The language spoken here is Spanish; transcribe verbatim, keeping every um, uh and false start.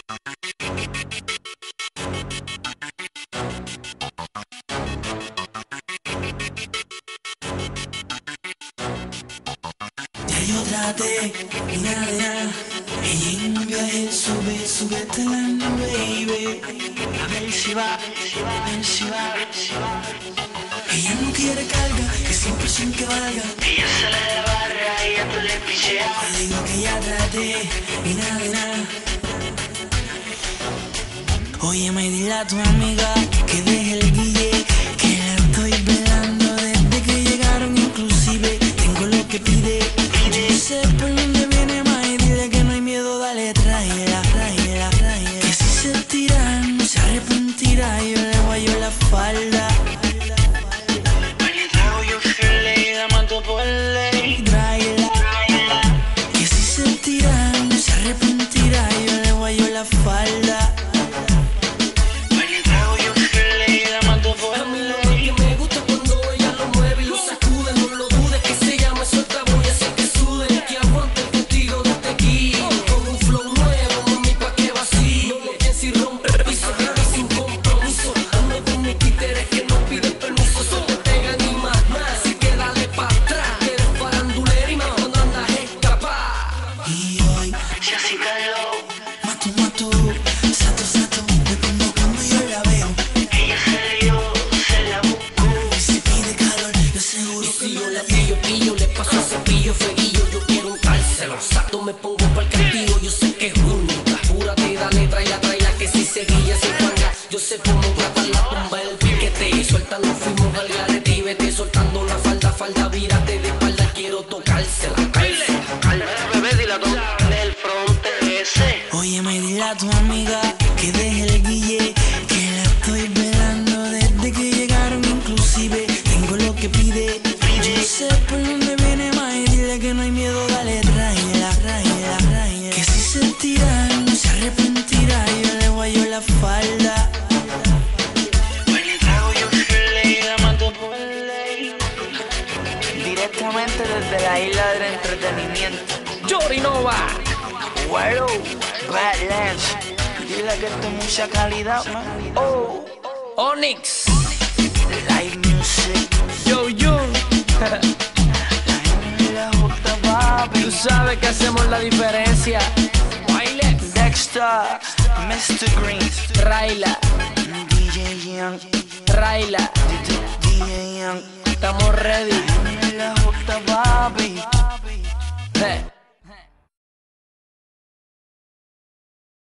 Ya yo traté y nada de nada. Ella en un viaje sube, sube hasta la nube, baby. A ver si va, a ver si va. Ella no quiere carga, que cien por ciento que valga. Ella sale de barra y ya tú le picheas. Le digo que ya traté y nada de nada. Oye, me dile a tu amiga que deje el guille, que la estoy velando desde que llegaron, inclusive tengo lo que pide. Yo sé por dónde viene más y dile que no hay miedo, dale, tráela, tráela, tráela. Que si se tira, no se arrepentirá, yo le guayo la falda. Trago yo fiel y la mato por ley. Tráela, tráela. Que si se tira, no se arrepentirá, yo le guayo la falda. Me pongo pa'l castigo, yo sé que es única. Apúrate, dale, traila, traila, que si seguilla se juega. Yo sé cómo tratar la tumba, el piquete. Y suelta, nos fuimos al garete y vete soltando la falda, falda, vírate de espalda, quiero tocársela. Baile, bebé, dile a tocar el fronte ese. Oye, me dile a tu amiga que deje el guille, que la estoy velando desde que llegaron, inclusive tengo lo que pide. Yo sé por dónde viene más y dile que no hay miedo, dale, tráela, tráela, tráela. Que si se tira, no se arrepentirá, yo le guayo la falda. Baile, trago yo fiel y la mato por ley. Directamente desde la isla del entretenimiento, Jory Nova, Bueno, Badlands. Dile que esto es mucha calidad, man. Oh, Onyx, live music. Yo Jun. La J, papi. Tú sabes que hacemos la diferencia. Baile, Dexter, mister Green, Raila, D J Young, Raila, D J Young. estamos ready. La J, papi. Eh.